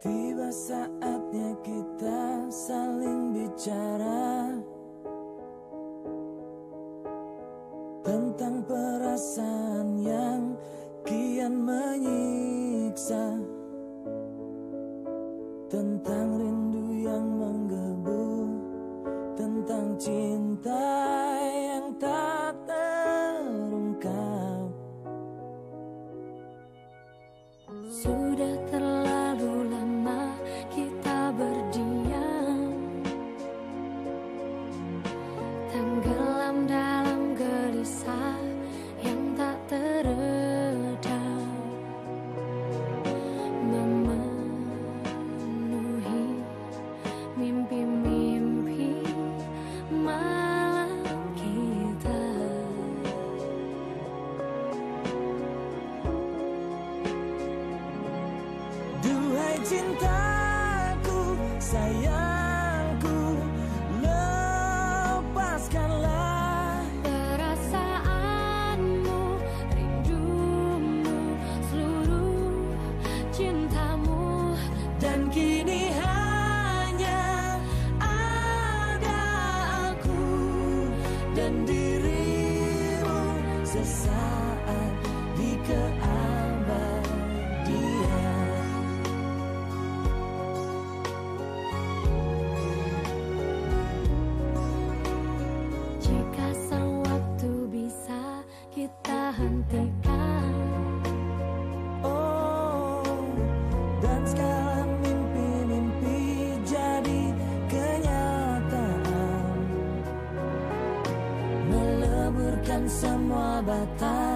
Tiba saatnya kita saling bicara tentang perasaan yang kian menyiksa, tentang rindu yang menggebu, tentang cinta yang tak terungkap. Sudah terlalu lama kita berdiam, tenggelam dalam gelisah yang tak teredam, memenuhi mimpi-mimpi malam kita. Duhai cintaku, sayangku, lepaskanlah perasaanmu, rindumu, seluruh cintamu. dan kini hanya ada aku dan dirimu sesaat di keabadian. Jika sang waktu bisa kita hentikan, Oh, dan sekarang mimpi-mimpi jadi kenyataan, meleburkan semua batas